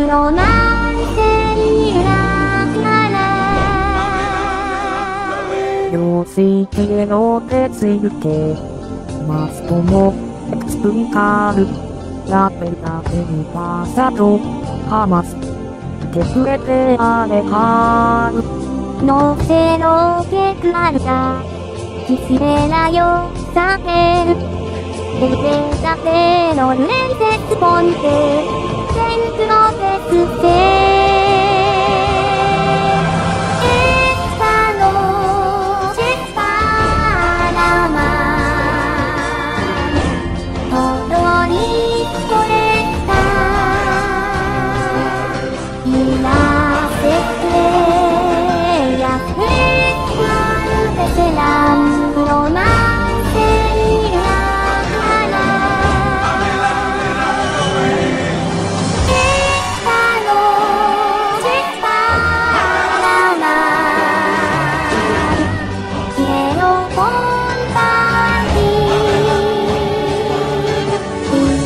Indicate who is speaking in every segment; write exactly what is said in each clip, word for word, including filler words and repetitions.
Speaker 1: ロマンセにながら
Speaker 2: 両水系の手付けマストもエクスプリカルラペダペにパサとハマスてくれてあれはる
Speaker 1: のせろけくあるだキスレラよさてるでてたてのルレンセスポンテセンスのテステ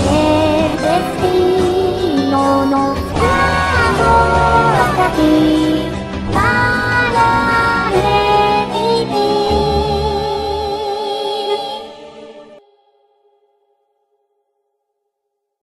Speaker 1: のスタート先